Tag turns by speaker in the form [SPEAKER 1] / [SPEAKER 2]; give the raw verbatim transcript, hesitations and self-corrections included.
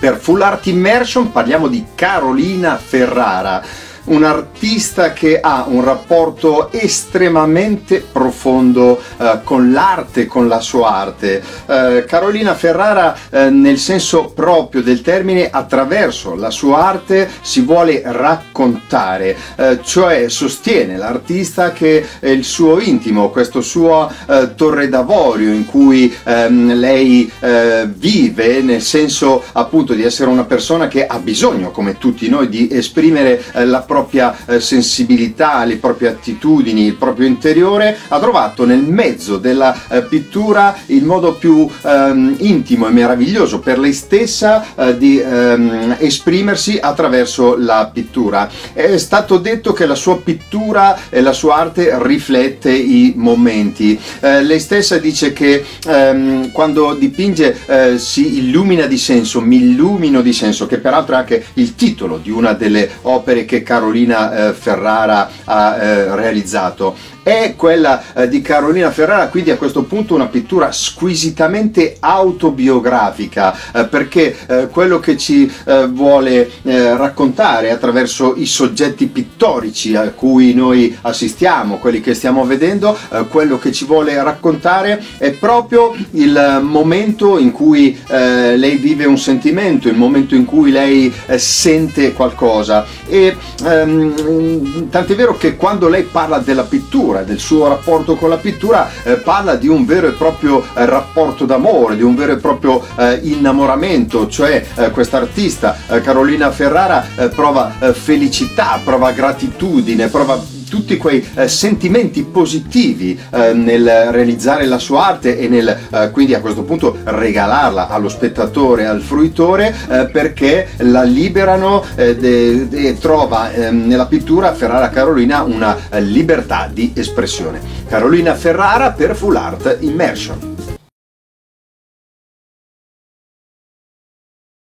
[SPEAKER 1] Per Full Art Immersion parliamo di Carolina Ferrara, un'artista che ha un rapporto estremamente profondo eh, con l'arte, con la sua arte. Eh, Carolina Ferrara, eh, nel senso proprio del termine, attraverso la sua arte si vuole raccontare, eh, cioè sostiene l'artista che è il suo intimo, questo suo eh, torre d'avorio in cui ehm, lei eh, vive, nel senso appunto di essere una persona che ha bisogno, come tutti noi, di esprimere eh, la propria propria eh, sensibilità, le proprie attitudini, il proprio interiore. Ha trovato nel mezzo della eh, pittura il modo più ehm, intimo e meraviglioso per lei stessa eh, di ehm, esprimersi attraverso la pittura. È stato detto che la sua pittura e la sua arte riflette i momenti. Eh, lei stessa dice che ehm, quando dipinge eh, si illumina di senso, mi illumino di senso, che peraltro è anche il titolo di una delle opere che Carolina Ferrara ha eh, realizzato. È quella eh, di Carolina Ferrara, quindi a questo punto una pittura squisitamente autobiografica, eh, perché eh, quello che ci eh, vuole eh, raccontare attraverso i soggetti pittorici a cui noi assistiamo, quelli che stiamo vedendo, eh, quello che ci vuole raccontare è proprio il momento in cui eh, lei vive un sentimento, il momento in cui lei eh, sente qualcosa. E ehm, tant'è vero che quando lei parla della pittura, del suo rapporto con la pittura, eh, parla di un vero e proprio eh, rapporto d'amore, di un vero e proprio eh, innamoramento, cioè eh, quest'artista eh, Carolina Ferrara eh, prova eh, felicità, prova gratitudine, prova tutti quei eh, sentimenti positivi eh, nel realizzare la sua arte e nel eh, quindi a questo punto regalarla allo spettatore, al fruitore, eh, perché la liberano e eh, trova eh, nella pittura Ferrara Carolina una eh, libertà di espressione. Carolina Ferrara per Full Art Immersion.